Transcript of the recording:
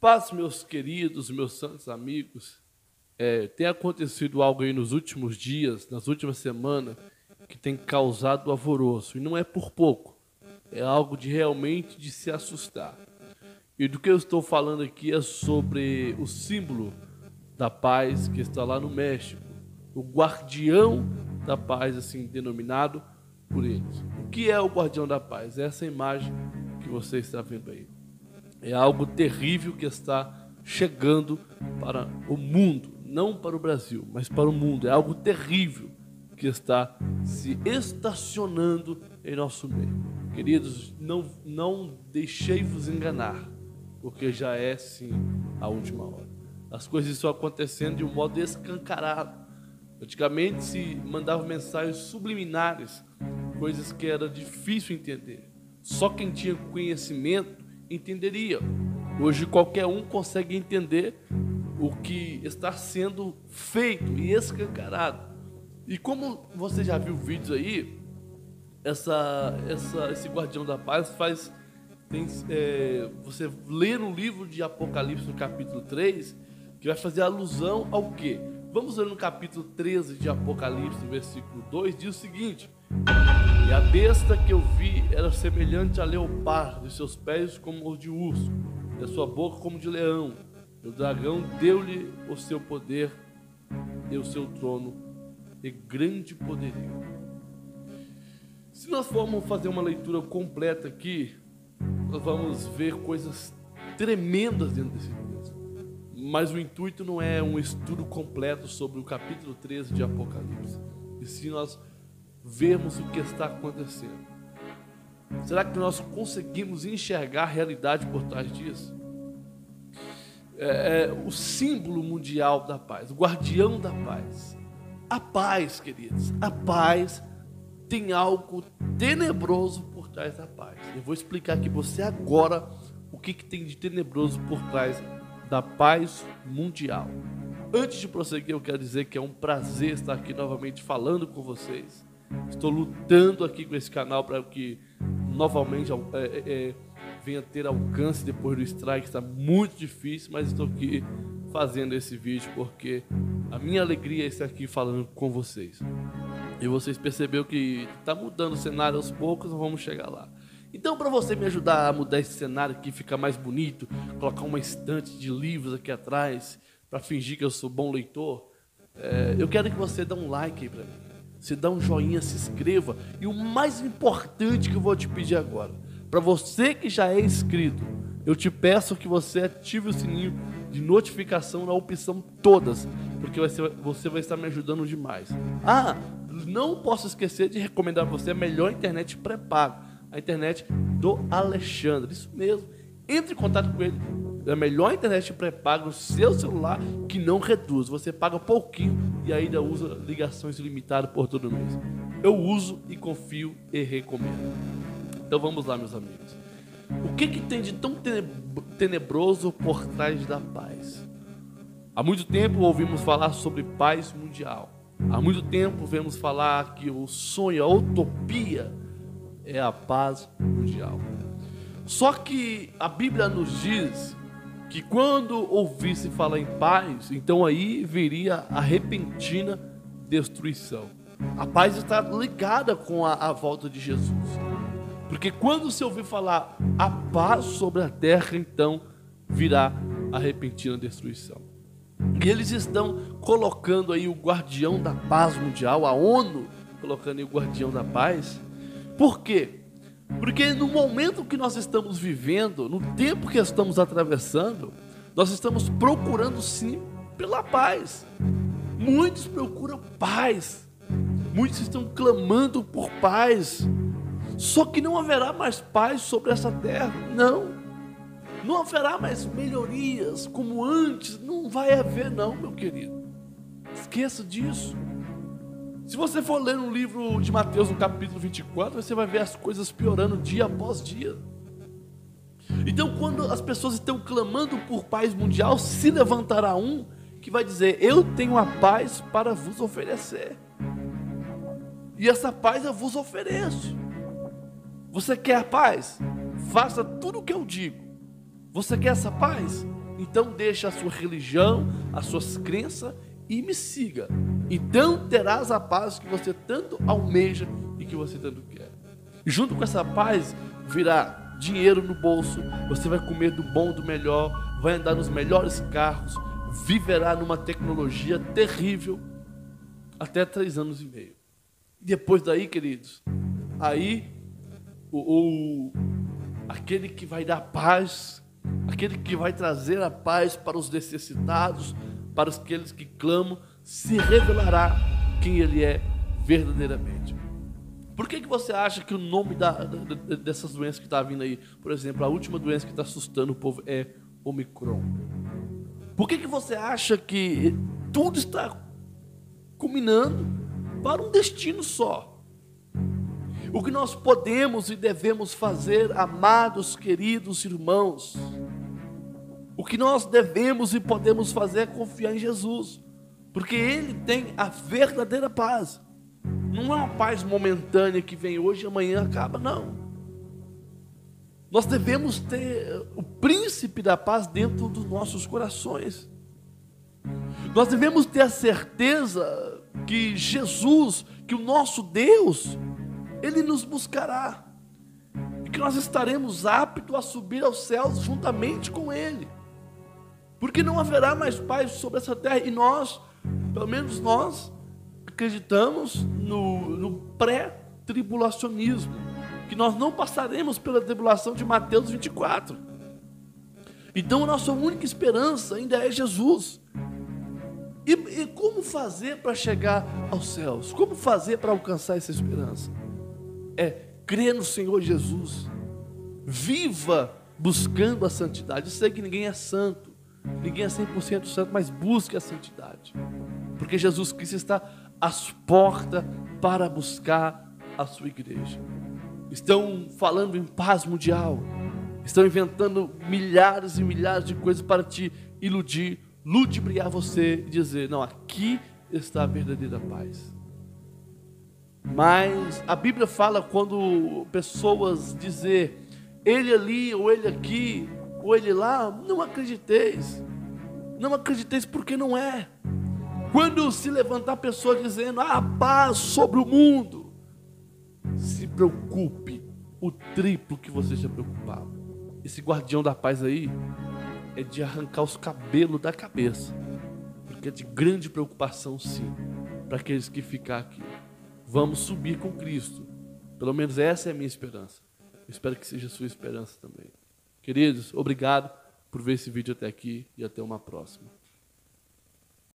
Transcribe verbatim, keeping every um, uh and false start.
Paz, meus queridos, meus santos amigos. É, tem acontecido algo aí nos últimos dias, nas últimas semanas, que tem causado alvoroço. E não é por pouco. É algo de realmente de se assustar. E do que eu estou falando aqui é sobre o símbolo da paz que está lá no México. O guardião da paz, assim denominado por eles. O que é o guardião da paz? É essa imagem que você está vendo aí. É algo terrível que está chegando para o mundo, não para o Brasil, mas para o mundo. É algo terrível que está se estacionando em nosso meio. Queridos, não, não deixei-vos enganar, porque já é sim a última hora. As coisas estão acontecendo de um modo escancarado. Antigamente se mandavam mensagens subliminares, coisas que era difícil entender. Só quem tinha conhecimento entenderia. Hoje qualquer um consegue entender o que está sendo feito e escancarado. E como você já viu vídeos aí, essa, essa, esse guardião da paz faz... Tem, é, você lê no livro de Apocalipse, no capítulo três, que vai fazer alusão ao quê? Vamos ler no capítulo treze de Apocalipse, no versículo dois, diz o seguinte: e a besta que eu vi era semelhante a leopardo, e seus pés como os de urso, e a sua boca como de leão. E o dragão deu-lhe o seu poder e o seu trono e grande poderio. Se nós formos fazer uma leitura completa aqui, nós vamos ver coisas tremendas dentro desse texto. Mas o intuito não é um estudo completo sobre o capítulo treze de Apocalipse, e sim nós vermos o que está acontecendo. Será que nós conseguimos enxergar a realidade por trás disso? É, é o símbolo mundial da paz, o guardião da paz. A paz, queridos, a paz tem algo tenebroso por trás da paz. Eu vou explicar aqui para você agora o que, que tem de tenebroso por trás da paz mundial. Antes de prosseguir, eu quero dizer que é um prazer estar aqui novamente falando com vocês. Estou lutando aqui com esse canal para que novamente é, é, venha ter alcance depois do strike. Está muito difícil, mas estou aqui fazendo esse vídeo porque a minha alegria é estar aqui falando com vocês. E vocês perceberam que está mudando o cenário aos poucos, vamos chegar lá. Então, para você me ajudar a mudar esse cenário aqui, ficar mais bonito, colocar uma estante de livros aqui atrás, para fingir que eu sou bom leitor, é, eu quero que você dê um like aí para mim. Você dá um joinha, se inscreva. E o mais importante que eu vou te pedir agora, para você que já é inscrito, eu te peço que você ative o sininho de notificação na opção todas, porque vai ser, você vai estar me ajudando demais. Ah, não posso esquecer de recomendar para você a melhor internet pré-pago, a internet do Alexandre. Isso mesmo, entre em contato com ele. É a melhor internet pré-pago no seu celular, que não reduz. Você paga pouquinho e ainda usa ligações ilimitadas por todo mês. Eu uso e confio e recomendo. Então vamos lá, meus amigos. O que, que tem de tão tenebroso por trás da paz? Há muito tempo ouvimos falar sobre paz mundial. Há muito tempo vemos falar que o sonho, a utopia, é a paz mundial. Só que a Bíblia nos diz que quando ouvisse falar em paz, então aí viria a repentina destruição. A paz está ligada com a, a volta de Jesus. Porque quando se ouvir falar a paz sobre a terra, então virá a repentina destruição. E eles estão colocando aí o guardião da paz mundial, a ONU colocando aí o guardião da paz. Por quê? Porque no momento que nós estamos vivendo, no tempo que estamos atravessando, nós estamos procurando sim pela paz. Muitos procuram paz. Muitos estão clamando por paz. Só que não haverá mais paz sobre essa terra. Não. Não haverá mais melhorias como antes. Não vai haver não, meu querido. Esqueça disso. Se você for ler no livro de Mateus, no capítulo vinte e quatro, você vai ver as coisas piorando dia após dia. Então, quando as pessoas estão clamando por paz mundial, se levantará um que vai dizer: eu tenho a paz para vos oferecer. E essa paz eu vos ofereço. Você quer a paz? Faça tudo o que eu digo. Você quer essa paz? Então deixa a sua religião, as suas crenças e me siga. Então terás a paz que você tanto almeja e que você tanto quer. E junto com essa paz virá dinheiro no bolso, você vai comer do bom, do melhor, vai andar nos melhores carros, viverá numa tecnologia terrível até três anos e meio. E depois daí, queridos, aí o, o aquele que vai dar paz, aquele que vai trazer a paz para os necessitados, para aqueles que clamam, se revelará quem ele é verdadeiramente. Por que que você acha que o nome da, da, dessas doenças que está vindo aí, por exemplo, a última doença que está assustando o povo é Omicron? Por que que você acha que tudo está culminando para um destino só? O que nós podemos e devemos fazer, amados, queridos irmãos, o que nós devemos e podemos fazer é confiar em Jesus, porque Ele tem a verdadeira paz. Não é uma paz momentânea que vem hoje e amanhã acaba, não. Nós devemos ter o príncipe da paz dentro dos nossos corações. Nós devemos ter a certeza que Jesus, que o nosso Deus, Ele nos buscará, e que nós estaremos aptos a subir aos céus juntamente com Ele, porque não haverá mais paz sobre essa terra, e nós, pelo menos nós, acreditamos no, no pré-tribulacionismo, que nós não passaremos pela tribulação de Mateus vinte e quatro. Então a nossa única esperança ainda é Jesus. E, e como fazer para chegar aos céus? Como fazer para alcançar essa esperança? É crer no Senhor Jesus. Viva buscando a santidade. Eu sei que ninguém é santo, ninguém é cem por cento santo, mas busque a santidade, porque Jesus Cristo está às portas para buscar a sua igreja. Estão falando em paz mundial, estão inventando milhares e milhares de coisas para te iludir, ludibriar você e dizer, não, aqui está a verdadeira paz. Mas a Bíblia fala, quando pessoas dizem ele ali, ou ele aqui, ou ele lá, não acrediteis, não acrediteis, porque não é. Quando se levantar a pessoa dizendo, ah, paz sobre o mundo, se preocupe o triplo que você já preocupava. Esse guardião da paz aí é de arrancar os cabelos da cabeça, porque é de grande preocupação, sim, para aqueles que ficam aqui. Vamos subir com Cristo, pelo menos essa é a minha esperança. Eu espero que seja a sua esperança também. Queridos, obrigado por ver esse vídeo até aqui e até uma próxima.